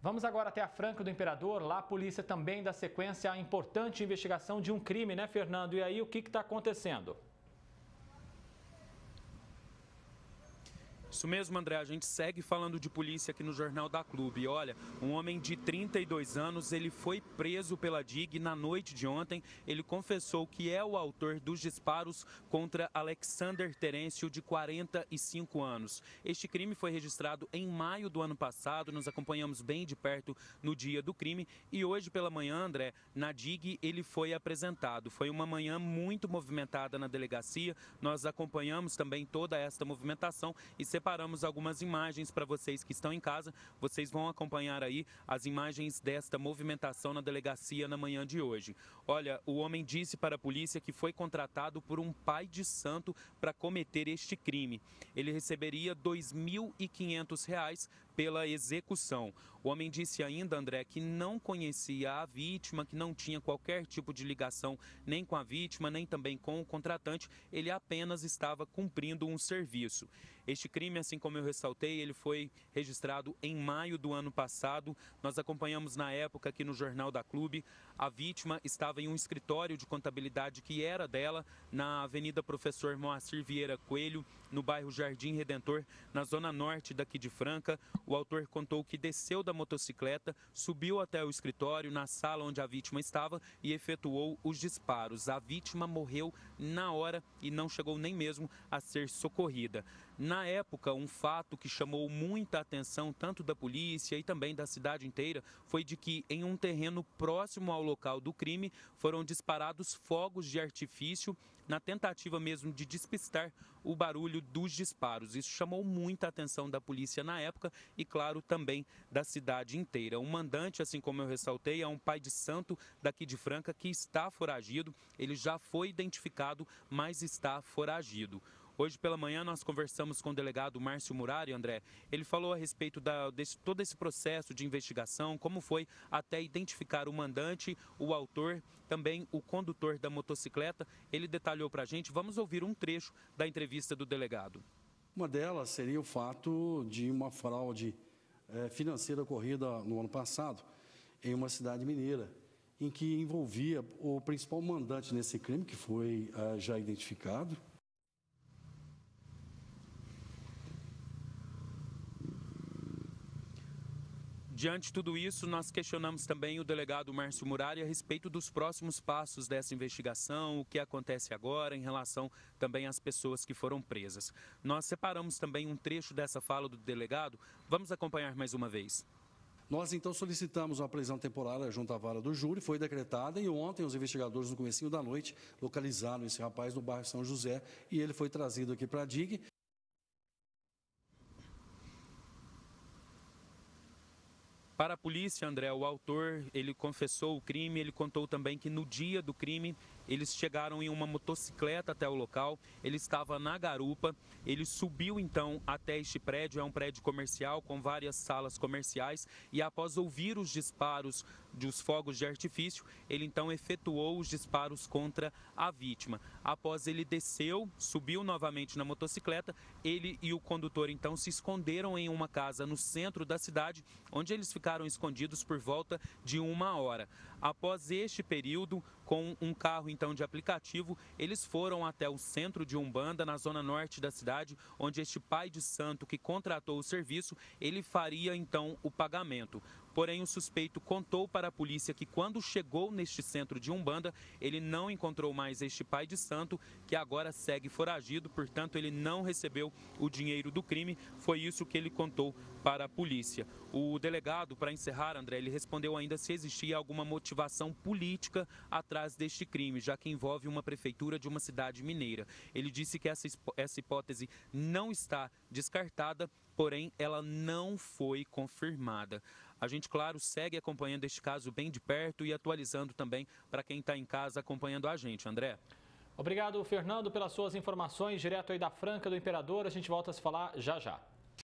Vamos agora até a Franca do Imperador. Lá a polícia também dá sequência à importante investigação de um crime, né, Fernando? E aí, o que está acontecendo? Isso mesmo, André, a gente segue falando de polícia aqui no Jornal da Clube. E olha, um homem de 32 anos, ele foi preso pela DIG na noite de ontem. Ele confessou que é o autor dos disparos contra Alexander Terêncio, de 45 anos. Este crime foi registrado em maio do ano passado, nos acompanhamos bem de perto no dia do crime. E hoje pela manhã, André, na DIG ele foi apresentado. Foi uma manhã muito movimentada na delegacia. Nós acompanhamos também toda esta movimentação e separamos algumas imagens para vocês que estão em casa. Vocês vão acompanhar aí as imagens desta movimentação na delegacia na manhã de hoje. Olha, o homem disse para a polícia que foi contratado por um pai de santo para cometer este crime. Ele receberia R$ 2.500 pela execução. O homem disse ainda, André, que não conhecia a vítima, que não tinha qualquer tipo de ligação nem com a vítima, nem também com o contratante. Ele apenas estava cumprindo um serviço. Este crime, assim como eu ressaltei, ele foi registrado em maio do ano passado. Nós acompanhamos na época aqui no Jornal da Clube. A vítima estava em um escritório de contabilidade que era dela, na Avenida Professor Moacir Vieira Coelho, no bairro Jardim Redentor, na zona norte daqui de Franca. O autor contou que desceu da motocicleta, subiu até o escritório, na sala onde a vítima estava, e efetuou os disparos. A vítima morreu na hora e não chegou nem mesmo a ser socorrida. Na época, um fato que chamou muita atenção, tanto da polícia e também da cidade inteira, foi de que em um terreno próximo ao local do crime foram disparados fogos de artifício, na tentativa mesmo de despistar o barulho dos disparos. Isso chamou muita atenção da polícia na época e, claro, também da cidade inteira. O mandante, assim como eu ressaltei, é um pai de santo daqui de Franca que está foragido. Ele já foi identificado, mas está foragido. Hoje pela manhã nós conversamos com o delegado Márcio Murari, André. Ele falou a respeito de todo esse processo de investigação, como foi até identificar o mandante, o autor, também o condutor da motocicleta. Ele detalhou para a gente. Vamos ouvir um trecho da entrevista do delegado. Uma delas seria o fato de uma fraude financeira ocorrida no ano passado em uma cidade mineira, em que envolvia o principal mandante nesse crime, que foi já identificado. Diante de tudo isso, nós questionamos também o delegado Márcio Murari a respeito dos próximos passos dessa investigação, o que acontece agora em relação também às pessoas que foram presas. Nós separamos também um trecho dessa fala do delegado. Vamos acompanhar mais uma vez. Nós, então, solicitamos uma prisão temporária junto à vara do júri, foi decretada e ontem os investigadores, no comecinho da noite, localizaram esse rapaz no bairro São José e ele foi trazido aqui para a DIG. Para a polícia, André, o autor, ele confessou o crime, ele contou também que no dia do crime eles chegaram em uma motocicleta até o local, ele estava na garupa, ele subiu então até este prédio, é um prédio comercial com várias salas comerciais, e após ouvir os disparos dos fogos de artifício, ele então efetuou os disparos contra a vítima. Após ele desceu, subiu novamente na motocicleta, ele e o condutor então se esconderam em uma casa no centro da cidade, onde eles ficaram escondidos por volta de 1 hora. Após este período, com um carro então de aplicativo, eles foram até o centro de Umbanda, na zona norte da cidade, onde este pai de santo que contratou o serviço, ele faria então o pagamento. Porém, o suspeito contou para a polícia que quando chegou neste centro de Umbanda, ele não encontrou mais este pai de santo, que agora segue foragido, portanto, ele não recebeu o dinheiro do crime. Foi isso que ele contou para a polícia. O delegado, para encerrar, André, ele respondeu ainda se existia alguma motivação política atrás deste crime, já que envolve uma prefeitura de uma cidade mineira. Ele disse que essa hipótese não está descartada, porém, ela não foi confirmada. A gente, claro, segue acompanhando este caso bem de perto e atualizando também para quem está em casa acompanhando a gente. André. Obrigado, Fernando, pelas suas informações direto aí da Franca do Imperador. A gente volta a se falar já já.